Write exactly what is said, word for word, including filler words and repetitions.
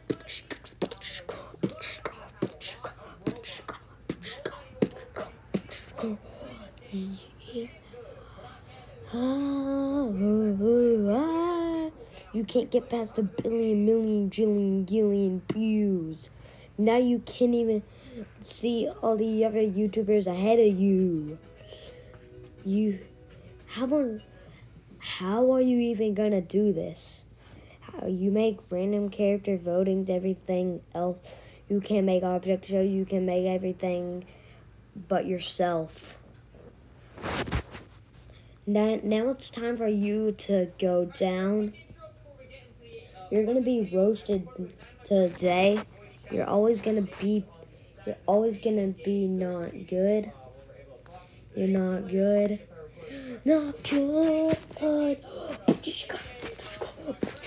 You can't get past a billion, million, jillion, gillion views. Now you can't even see all the other YouTubers ahead of you. You, how about, how are you even gonna do this? How you make random character votings, everything else. You can make object shows, you can make everything but yourself. Now, now it's time for you to go down. You're gonna be roasted today. You're always gonna be, you're always gonna be not good. You're not good. Not good.